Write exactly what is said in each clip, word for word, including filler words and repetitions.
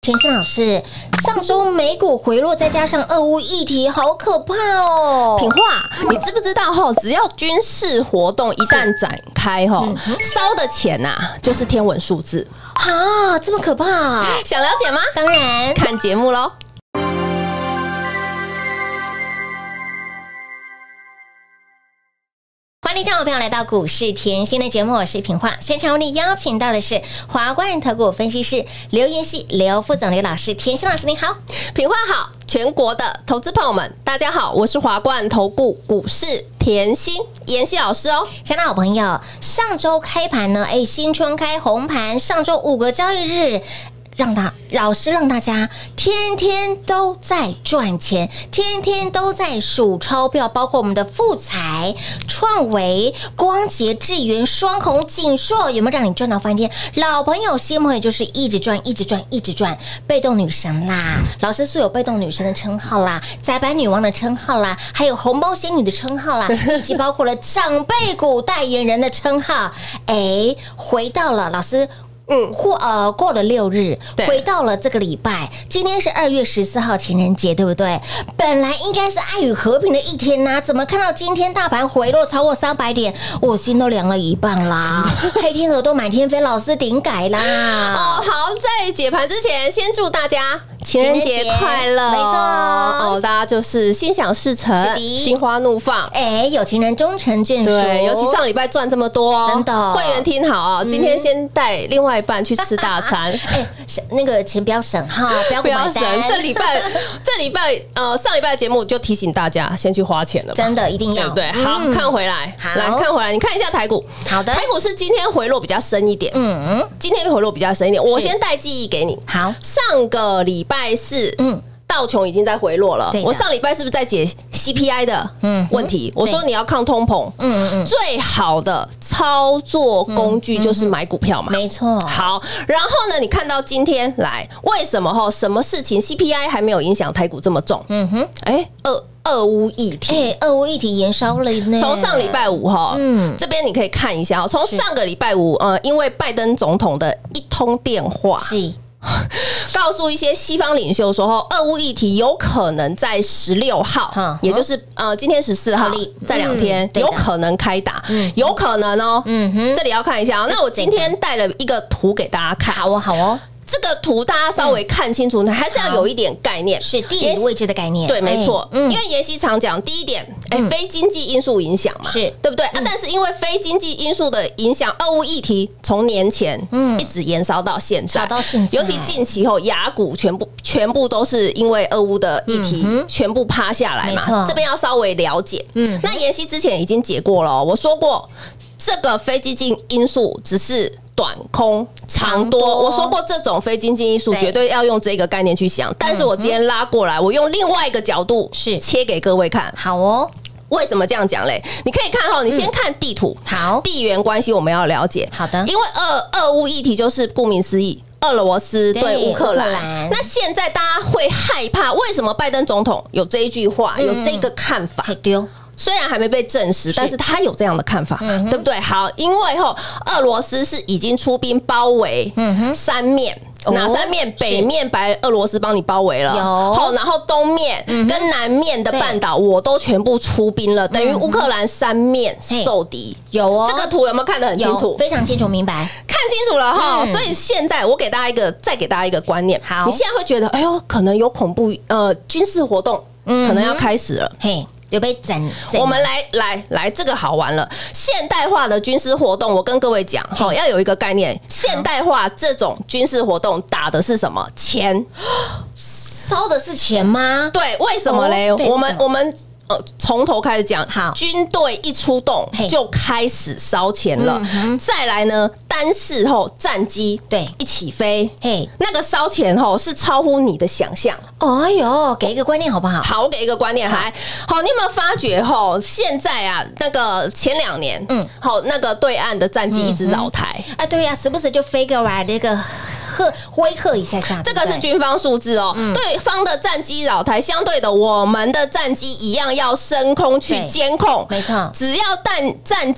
田心老师，上周美股回落，再加上俄乌议题，好可怕哦！ 品化，你知不知道哈？只要军事活动一旦展开哈，烧的钱呐、啊，就是天文数字啊，这么可怕！ 想了解吗？ 当然， 看节目喽。 欢迎众朋友来到股市甜心的节目，我是品化。现场为你邀请到的是华冠投顾分析师刘妍希、刘副总、刘老师。甜心老师您好， 品化好，全国的投资朋友们大家好，我是华冠投顾股市甜心妍希老师哦。 亲爱的好朋友，上周开盘呢，哎，新春开红盘，上周五个交易日。让他老师让大家天天都在赚钱，天天都在数钞票，包括我们的富彩、创维、光洁、智源、双红、锦硕，有没有让你赚到翻天？老朋友、新朋友就是一直赚、一直赚、一直赚，被动女神啦，老师素有被动女神的称号啦，窄板女王的称号啦，还有红包仙女的称号啦，以及包括了长辈股代言人的称号。哎，回到了老师。嗯，过呃过了六日，回到了这个礼拜，今天是二月十四号情人节，对不对？本来应该是爱与和平的一天呐、啊，怎么看到今天大盘回落超过三百点，我心都凉了一半啦！黑天鹅都满天飞，老师顶改啦！ 哦，好，在解盘之前，先祝大家情人节快乐！ 没错， 哦，大家就是心想事成，心花怒放， 哎，有情人终成眷属。 对，尤其上礼拜赚这么多， 真的， 会员听好啊！今天先带另外一半去吃大餐， 哎，那个钱不要省哈，不要不要省。 这礼拜这礼拜呃上礼拜的节目就提醒大家先去花钱了， 真的一定要对不对？好，看回来，来看回来，你看一下台股， 好的， 台股是今天回落比较深一点，嗯，今天回落比较深一点，我先带记忆给你。 好， 上个礼拜四，嗯。道琼已经在回落了。我上礼拜是不是在解 C P I 的问题？我说你要抗通膨，嗯嗯，最好的操作工具就是买股票嘛， 没错。 好，然后呢，你看到今天来，为什么哈？什么事情 C P I 还没有影响台股这么重？嗯哼，哎，二。俄乌议题， 哎，俄乌议题延烧了呢。 从上礼拜五哈，嗯，这边你可以看一下，从上个礼拜五，呃，因为拜登总统的一通电话，是。告诉一些西方领袖说，俄乌议题有可能在十六号，也就是呃今天十四号，在两天有可能开打，有可能哦。嗯哼，这里要看一下。那我今天带了一个图给大家看， 好哦，好哦。 这个图大家稍微看清楚，还是要有一点概念， 是地理位置的概念。 对，没错。因为妍希常讲，第一点，哎，非经济因素影响嘛，是对不对？啊，但是因为非经济因素的影响，俄乌议题从年前一直延烧到现在， 到现在， 尤其近期后，雅股全部全部都是因为俄乌的议题全部趴下来嘛。这边要稍微了解。嗯，那妍希之前已经解过了，我说过，这个非经济因素只是。短空长多，我说过这种非经济因素绝对要用这个概念去想，但是我今天拉过来，我用另外一个角度是切给各位看。 好哦， 为什么这样讲嘞？你可以看哈，你先看地图，好，地缘关系我们要了解。 好的， 因为俄俄乌议题就是顾名思义，俄罗斯对乌克兰。那现在大家会害怕，为什么拜登总统有这一句话，有这个看法？丢。虽然还没被证实，但是他有这样的看法，嗯、对不对？好，因为后俄罗斯是已经出兵包围三面。嗯哪三面？北面白俄罗斯帮你包围了，有，然后东面跟南面的半岛我都全部出兵了，等于乌克兰三面受敌。 有哦， 这个图有没有看得很清楚？ 非常清楚，明白， 看清楚了哈。所以现在我给大家一个，再给大家一个观念。好，你现在会觉得，哎呦，可能有恐怖呃军事活动，可能要开始了。嘿。 有被整， 我们来来来，这个好玩了。现代化的军事活动，我跟各位讲，好，要有一个概念。现代化这种军事活动打的是什么？钱， 烧的是钱吗？ 对，为什么嘞？我们我们。呃，从头开始讲，好，军队一出动就开始烧钱了。再来呢，单是后战机对一起飞，嘿，那个烧钱后是超乎你的想象。 哎呦，给一个观念好不好？ 好，给一个观念，还好。你有没有发觉后，现在啊，那个前两年，嗯，好，那个对岸的战机一直扰台， 啊，对呀，时不时就飞过来那个。吓威吓一下下， 这个是军方数字哦。嗯、对方的战机扰台，相对的，我们的战机一样要升空去监控。 没错， 只要战战机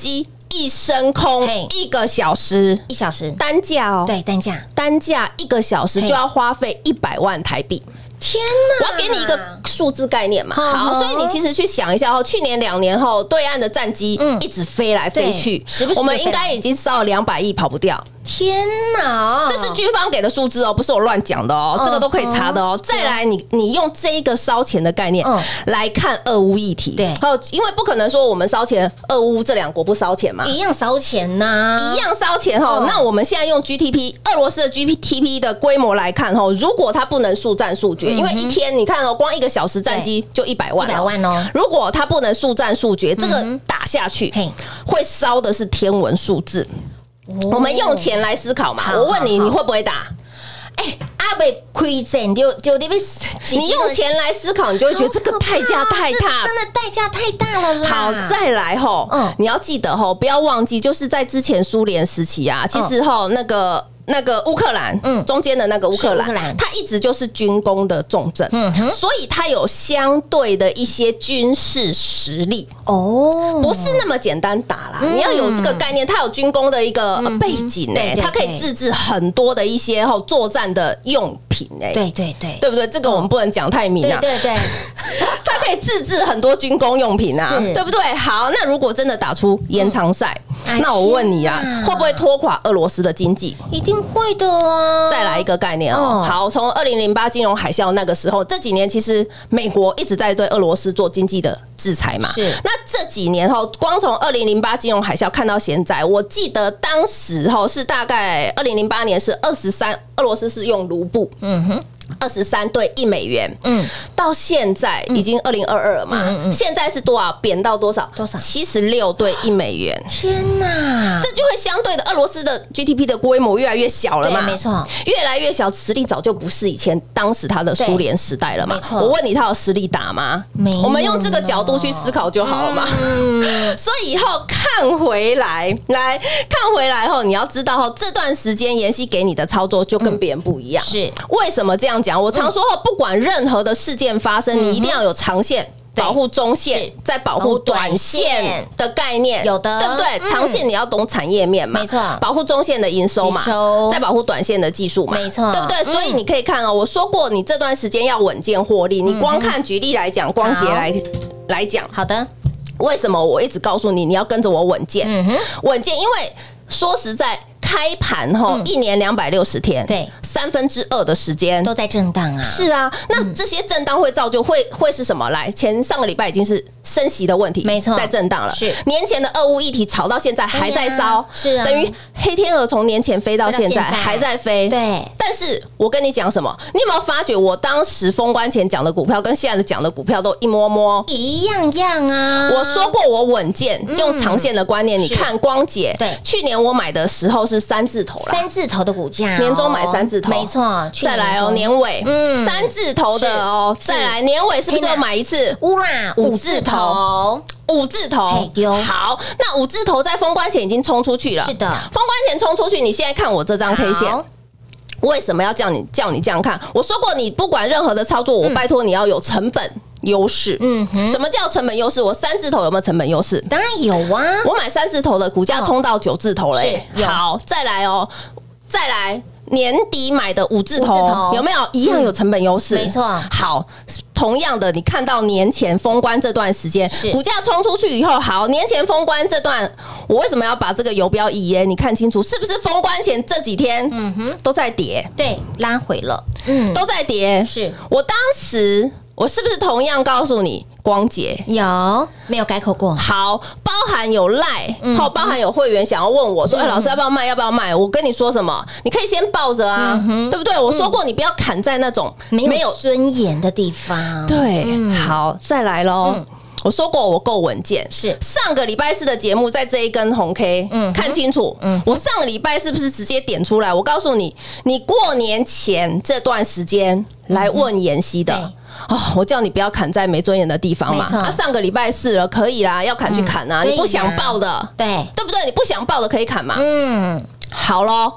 一升空一个小时， 一小时单价哦， 对，单价单价一个小时就要花费一百万台币。 天哪！我要给你一个数字概念嘛，好，所以你其实去想一下哦，去年两年后，对岸的战机一直飞来飞去，我们应该已经烧了两百亿，跑不掉。 天哪， 这是军方给的数字哦，不是我乱讲的哦，这个都可以查的哦。再来，你你用这一个烧钱的概念来看俄乌议题，对，好，因为不可能说我们烧钱，俄乌这两国不烧钱嘛， 一样烧钱呐， 一样烧钱哈。那我们现在用 G D P， 俄罗斯的 G D P 的规模来看哈，如果它不能速战速决，因为一天你看哦，光一个小时战机就一百万，一百万哦。如果它不能速战速决，这个打下去会烧的是天文数字。我们用钱来思考嘛，我问你，你会不会打？ 哎，阿贝亏钱就就你你用钱来思考，你就会觉得这个代价太大， 真的代价太大了啦。 好，再来吼，你要记得吼，不要忘记，就是在之前苏联时期啊，其实吼那个。那个乌克兰，嗯，中间的那个乌克兰，它一直就是军工的重镇，嗯，所以它有相对的一些军事实力哦，不是那么简单打啦，你要有这个概念，它有军工的一个背景呢，它可以自制很多的一些后作战的用品哎， 对对对， 对不对？这个我们不能讲太明啊， 对对对， 它可以自制很多军工用品啊，对不对？好，那如果真的打出延长赛，那我问你啊，会不会拖垮俄罗斯的经济？ 一定会的啊！ 再来一个概念哦，好，从二零零八金融海啸那个时候，这几年其实美国一直在对俄罗斯做经济的制裁嘛。是，那这几年后，光从二零零八金融海啸看到现在，我记得当时候是大概二零零八年是二十三，俄罗斯是用卢布，嗯哼。二十三对一美元，嗯，到现在已经二零二二了嘛，嗯嗯，现在是多少？贬到多少？多少？七十六对一美元。 天哪， 这就会相对的，俄罗斯的 G D P 的规模越来越小了嘛， 没错， 越来越小，实力早就不是以前当时他的苏联时代了嘛。没错，我问你，他有实力打吗？没有，我们用这个角度去思考就好了嘛。嗯，所以以后看回来，来看回来后，你要知道后这段时间妍希给你的操作就跟别人不一样，是为什么这样？讲我常说后，不管任何的事件发生，你一定要有长线保护中线，再保护短线的概念， 有的， 对不对？长线你要懂产业面嘛，没错，保护中线的营收嘛，再保护短线的技术嘛，没错，对不对？所以你可以看哦，我说过，你这段时间要稳健获利，你光看举例来讲，光捷来来讲， 好的， 为什么我一直告诉你，你要跟着我稳健，稳健，因为说实在。开盘后、嗯、一年两百六十天，对，三分之二的时间都在震荡啊。 是啊，那这些震荡会造就会会是什么？来，前上个礼拜已经是升息的问题，没错，在震荡了。是年前的俄乌议题炒到现在还在烧，是啊，等于黑天鹅从年前飞到现在还在飞。对，但是我跟你讲什么？你有没有发觉我当时封关前讲的股票跟现在的讲的股票都一模模一样样啊？ 我说过我稳健，用长线的观念，你看光捷，对，去年我买的时候是三字头啦， 三字头的股价， 年终买三字头， 没错。 再来哦，年尾，嗯，三字头的哦，再来年尾是不是要买一次？ 乌啦，五字头， 五字头。好，那五字头在封关前已经冲出去了，是的，封关前冲出去。你现在看我这张 K 线。为什么要叫你叫你这样看？我说过，你不管任何的操作，我拜托你要有成本优势。嗯，什么叫成本优势？我三字头有没有成本优势？ 当然有啊！ 我买三字头的股价冲到九字头了、欸。好，再来哦，再来。年底买的五字头有没有一样有成本优势？没错。好，同样的，你看到年前封关这段时间，股价冲出去以后，好，年前封关这段，我为什么要把这个游标移耶？你看清楚，是不是封关前这几天，嗯哼，都在跌？ 对，拉回了， 嗯，都在跌。是我当时，我是不是同样告诉你？光捷有没有改口过？ 好，包含有赖，好，包含有会员想要问我说：“哎，老师要不要卖？要不要卖？”我跟你说什么？你可以先抱着啊，对不对？我说过，你不要砍在那种没有尊严的地方。 对，好，再来喽。我说过我够稳健，是上个礼拜四的节目，在这一根红 K， 嗯，看清楚，嗯，我上个礼拜是不是直接点出来？我告诉你，你过年前这段时间来问妍希的。哦，我叫你不要砍在没尊严的地方嘛。啊，上个礼拜四了，可以啦，要砍去砍啊。你不想报的，对对不对？你不想报的可以砍嘛。嗯，好咯。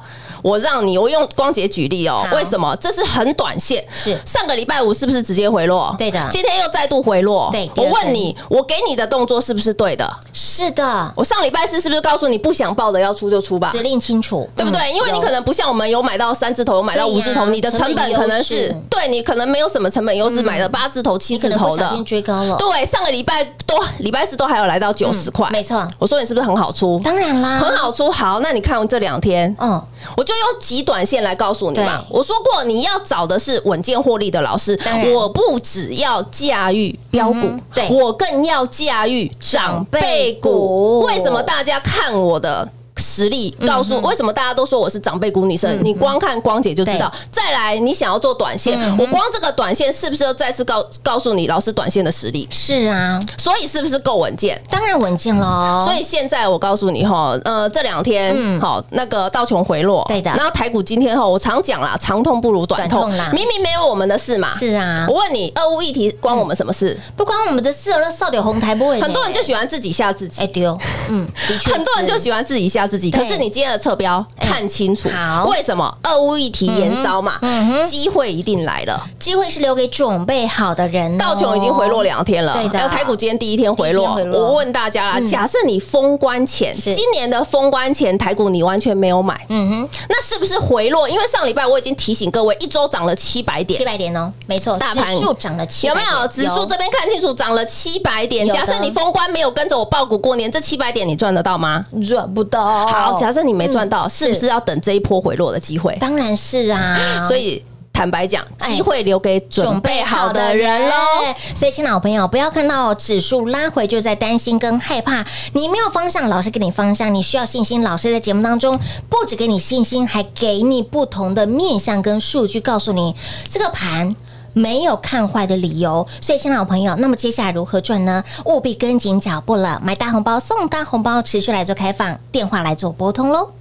我让你，我用光洁举例哦，为什么？这是很短线， 是上个礼拜五是不是直接回落？ 对的， 今天又再度回落。 对， 我问你，我给你的动作是不是对的？ 是的， 我上礼拜四是不是告诉你不想报的要出就出吧？ 指令清楚， 对不对？ 嗯、 因为你可能不像我们有买到三字头，有买到五字头，你的成本可能是对你可能没有什么成本优势，买了八字头、七字头的， 不小心追高了。 对，上个礼拜多，礼拜四都还有来到九十块， 没错。 我说你是不是很好出？ 当然啦， 很好出。好，那你看这两天， 嗯， 我就用极短线来告诉你嘛。我说过，你要找的是稳健获利的老师。我不只要驾驭标股， 对， 我更要驾驭长辈股。为什么大家看我的实力告诉为什么大家都说我是长辈股女生？你光看光姐就知道。再来，你想要做短线，我光这个短线是不是又再次告告诉你老师短线的实力？ 是啊， 所以是不是够稳健？ 当然稳健喽。 所以现在我告诉你哈，呃，这两天好那个道琼回落， 对的。 然后台股今天哈，我常讲啦，长痛不如短痛啦。明明没有我们的事嘛。 是啊。 我问你，俄乌议题关我们什么事？ 不关我们的事，那少点红台不会。 很多人就喜欢自己吓自己。 哎丢，嗯，的确。 很多人就喜欢自己吓自己。可是你今天的侧标看清楚，好，为什么俄乌议题延烧嘛？机会一定来了， 机会是留给准备好的人。 道琼已经回落两天了， 对的。 然后台股今天第一天回落，我问大家啦，假设你封关前，今年的封关前台股你完全没有买，嗯哼，那是不是回落？因为上礼拜我已经提醒各位，一周涨了七百点， 七百点哦，没错，大盘指数涨了七百点， 有没有？指数这边看清楚，涨了七百点。假设你封关没有跟着我抱股过年，这七百点你赚得到吗？ 赚不到。 好，假设你没赚到，是不是要等这一波回落的机会？ 当然是啊， 所以。坦白讲，机会留给准备好的人喽。 所以，亲老朋友，不要看到指数拉回就在担心跟害怕，你没有方向，老师给你方向，你需要信心。老师在节目当中不只给你信心，还给你不同的面向跟数据，告诉你这个盘没有看坏的理由。所以，亲老朋友，那么接下来如何赚呢？务必跟紧脚步了，买大红包送大红包，持续来做开放，电话来做拨通喽。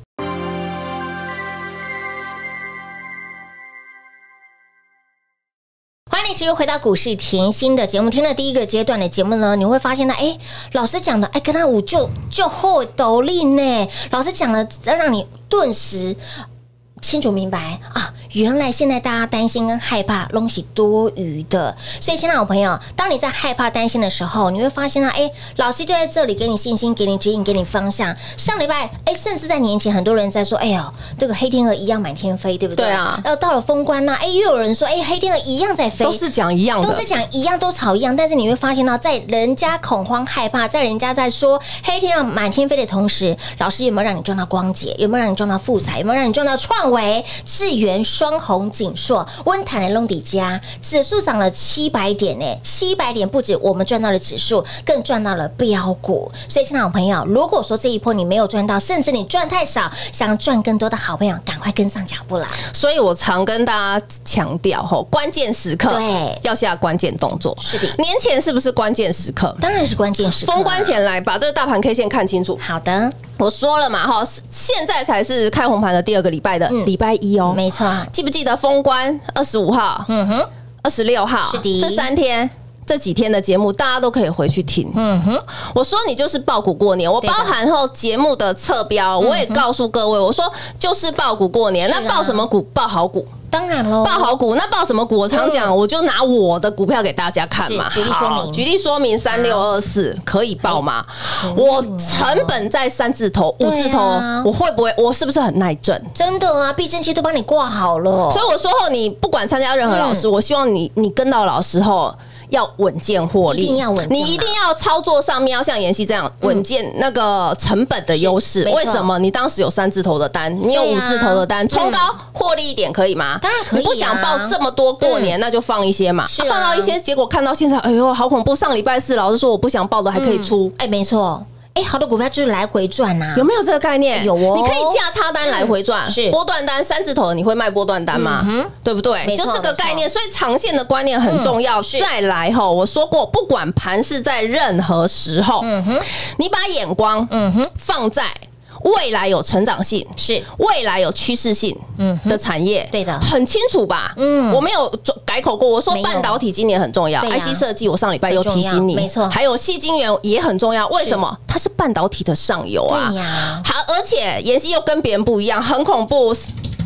欢迎持续回到股市甜心的节目。听了第一个阶段的节目呢，你会发现呢，哎，老师讲的，哎，跟他五就就后斗力呢。老师讲了，让你顿时清楚明白啊，原来现在大家担心跟害怕东西多余的。所以，亲爱的朋友，当你在害怕担心的时候，你会发现呢，哎，老师就在这里给你信心，给你指引，给你方向。上礼拜，哎，甚至在年前，很多人在说，哎呦，这个黑天鹅一样满天飞，对不对？ 对啊。 然后到了封关啦，哎，又有人说，哎，黑天鹅一样在飞， 都是讲一样的， 都是讲一样，都吵一样。但是你会发现到，在人家恐慌害怕，在人家在说黑天鹅满天飞的同时，老师有没有让你赚到光洁？有没有让你赚到富彩？有没有让你赚到创维？智原、双红、景硕、温坦的隆底加指数涨了七百点呢，七百点不止我们赚到了指数，更赚到了标股。所以，亲爱的朋友，如果说这一波你没有赚到，甚至你赚太少，想赚更多的好朋友，赶快跟上脚步啦。 所以我常跟大家强调，吼，关键时刻对要下关键动作。 是的， 年前是不是关键时刻？ 当然是关键时刻。 封关前来把这个大盘 K 线看清楚。 好的， 我说了嘛，哈，现在才是开红盘的第二个礼拜的礼拜一哦。 没错， 记不记得封关二十五号？嗯哼，二十六号，是的，这三天。这几天的节目，大家都可以回去听。嗯哼，我说你就是抱股过年，我包含后节目的侧标，我也告诉各位，我说就是抱股过年。那抱什么股？抱好股。 当然喽， 抱好股，那抱什么股？我常讲，我就拿我的股票给大家看嘛。 举例说明， 举例说明，三六二四可以抱吗？我成本在三字头、五字头，我会不会？我是不是很耐震？ 真的啊，避震器都帮你挂好了。 所以我说后，你不管参加任何老师，我希望你你跟到老师后。要稳健获利， 一定要稳健， 你一定要操作上面要像妍希这样稳健那个成本的优势。为什么？你当时有三字头的单，你有五字头的单，冲高获利一点可以吗？ 当然可以。 你不想报这么多过年，那就放一些嘛。放到一些，结果看到现在，哎呦，好恐怖！上礼拜四老师说我不想报的还可以出， 哎，没错。哎，好多股票就是来回赚呐， 有没有这个概念？ 有哦， 你可以价差单来回赚，是波段单三字头的，你会卖波段单吗？对不对？就这个概念，所以长线的观念很重要。再来吼，我说过，不管盘是在任何时候，你把眼光放在未来有成长性，是未来有趋势性的产业，对的，很清楚吧？嗯，我没有改口过，我说半导体今年很重要 ，I C 设计我上礼拜又提醒你， 没错， 还有矽晶圆也很重要，为什么？它是半导体的上游啊， 对呀， 好，而且妍希又跟别人不一样，很恐怖。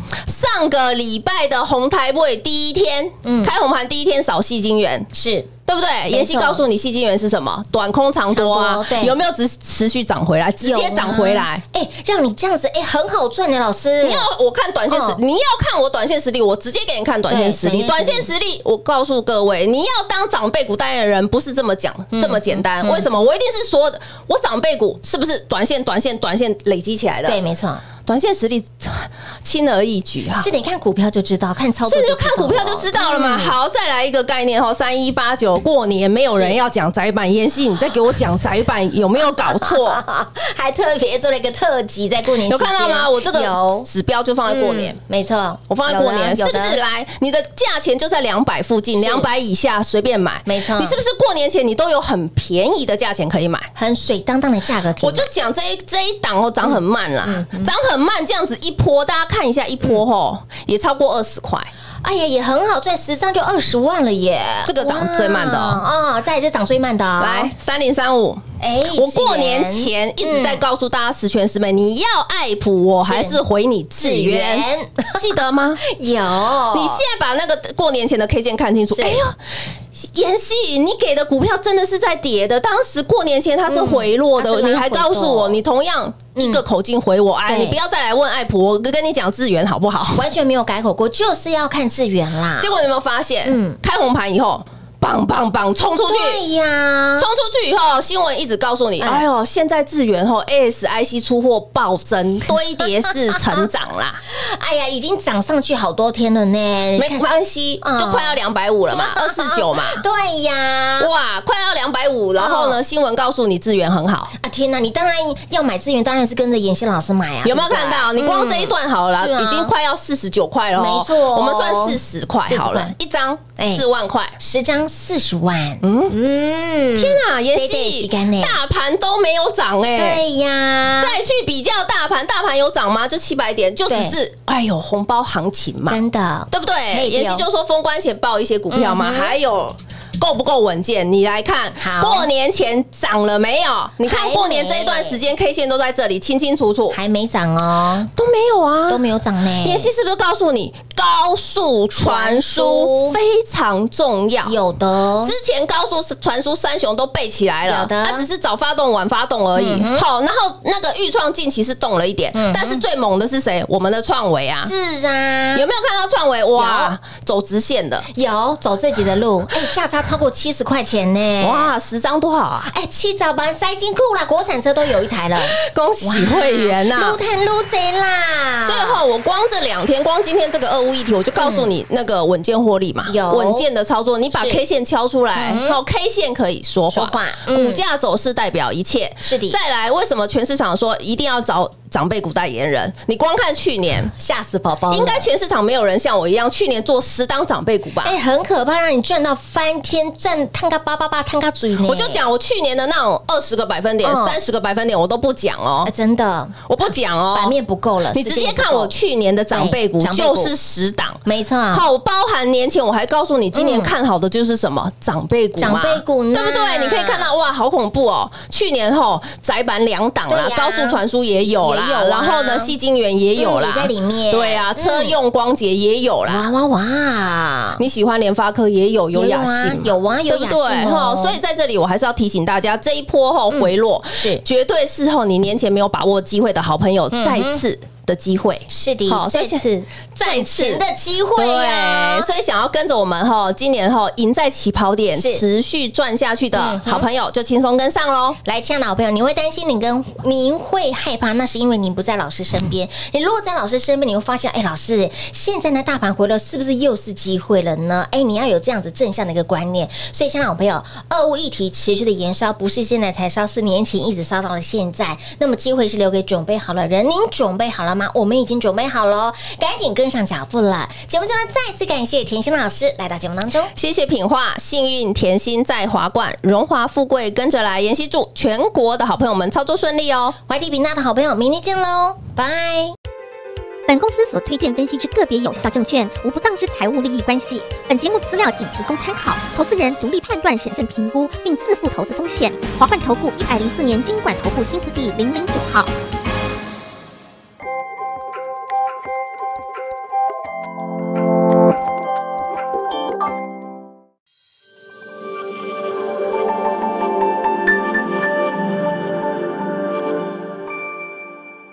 上个礼拜的红台位第一天，嗯，开红盘第一天扫矽晶圆是。 对不对？妍希告诉你，矽晶圆是什么？短空长多啊， 对， 有没有持持续涨回来？直接涨回来， 哎，让你这样子，哎，很好赚的，老师。 你要我看短线实，你要看我短线实力，我直接给你看短线实力。短线实力，我告诉各位，你要当长辈股代言人，不是这么讲这么简单。为什么？我一定是说的，我长辈股是不是短线、短线、短线累积起来的？ 对，没错。 短线实力轻而易举啊！ 是你看股票就知道，看操作所以就看股票就知道了嘛。好，再来一个概念哈，三一八九过年没有人要讲窄板，妍希你再给我讲窄板有没有搞错？ 还特别做了一个特辑，在过年有看到吗？我这个指标就放在过年， 没错， 我放在过年，是不是？来，你的价钱就在两百附近，两百以下随便买， 没错。 你是不是过年前你都有很便宜的价钱可以买， 很水当当的价格可以？ 我就讲这一这一档哦，涨很慢啦，涨很。很慢这样子一波，大家看一下一波吼，也超过二十块。 哎呀，也很好赚，十张就二十万了耶！ 这个涨最慢的哦， 哦，再这涨最慢的， 来三零三五。哎，我过年前一直在告诉大家十全十美，你要爱普，我还是回你智原，记得吗？ 有， 你现在把那个过年前的 K 线看清楚。哎呦。妍希，你给的股票真的是在跌的。当时过年前它是回落的，你还告诉我，你同样一个口径回我，哎，你不要再来问爱普，我跟你讲智原好不好？ 完全没有改口过，就是要看智原啦。 结果你有没有发现，嗯，开红盘以后。棒棒棒，冲出去！ 对呀， 冲出去以后，新闻一直告诉你，哎呦，现在智原后 A S I C 出货暴增，堆叠式成长啦！ 哎呀，已经涨上去好多天了呢， 没关系，就快要两百五了嘛，二四九嘛。 对呀， 哇，快要两百五，然后呢，新闻告诉你智原很好啊！天哪，你当然要买智原，当然是跟着妍希老师买啊！ 有没有看到？你光这一段好了，已经快要四十九块了， 没错， 我们算四十块好了，一张四万块， 十张四十万。 嗯嗯，天哪，妍希，大盘都没有涨哎， 对呀， 再去比较大盘，大盘有涨吗？就七百点，就只是哎呦红包行情嘛， 真的， 对不对？妍希就说封关前报一些股票嘛，还有。够不够稳健？你来看，过年前涨了没有？你看过年这一段时间 K 线都在这里，清清楚楚， 还没涨哦， 都没有啊， 都没有涨呢。 妍希是不是告诉你，高速传输非常重要？ 有的， 之前高速传输三雄都背起来了， 有的， 它只是早发动晚发动而已。好，然后那个豫创近期是动了一点，但是最猛的是谁？我们的创维啊， 是啊， 有没有看到创维？哇，走直线的， 有走自己的路，哎，价差超过七十块钱呢！ 哇，十张多好啊！ 哎，七早班塞金库啦，国产车都有一台了， 恭喜会员呐！ 撸碳撸贼啦！ 所以哈，我光这两天，光今天这个俄乌议题，我就告诉你那个稳健获利嘛，有稳健的操作，你把 K 线敲出来，好 K 线可以说话，股价走势代表一切， 是的。 再来，为什么全市场说一定要找长辈股代言人？你光看去年， 吓死宝宝！ 应该全市场没有人像我一样，去年做十档长辈股吧？ 哎，很可怕，让你赚到翻天，赚探个八八八，探个嘴呢！ 我就讲我去年的那种二十个百分点、三十个百分点，我都不讲哦， 真的， 我不讲哦， 版面不够了。 你直接看我去年的长辈股，就是十档， 没错。 好，包含年前我还告诉你，今年看好的就是什么长辈股， 长辈股， 对不对？你可以看到，哇，好恐怖哦！去年后窄板两档啦，高速传输也有啦，然后呢，矽晶圆也有啦， 在里面。 对啊，车用光洁也有啦， 哇哇哇！ 你喜欢联发科也有优雅性， 有啊，有雅性， 对哈。所以在这里，我还是要提醒大家，这一波后回落是绝对是后你年前没有把握机会的好朋友再次的机会， 是的，好，再次再次的机会， 对，所以想要跟着我们哈，今年后赢在起跑点，持续赚下去的好朋友，就轻松跟上喽。 来，亲爱的好朋友，你会担心，你跟您会害怕，那是因为您不在老师身边。你如果在老师身边，你会发现，哎，老师，现在呢大盘回落，是不是又是机会了呢？哎，你要有这样子正向的一个观念。所以，亲爱的好朋友，俄乌议题持续的延烧，不是现在才烧，是年前一直烧到了现在。那么，机会是留给准备好了人，您准备好了吗？我们已经准备好了，赶紧跟上脚步了。节目中呢，再次感谢甜心老师来到节目当中， 谢谢品画，幸运甜心在华冠，荣华富贵跟着来。妍希祝全国的好朋友们操作顺利哦。 怀迪频道的好朋友，明天见喽，拜。 本公司所推荐分析之个别有效证券，无不当之财务利益关系。本节目资料仅提供参考，投资人独立判断、审慎评估，并自负投资风险。华冠投顾一百零四年金管投顾新字第零零九号。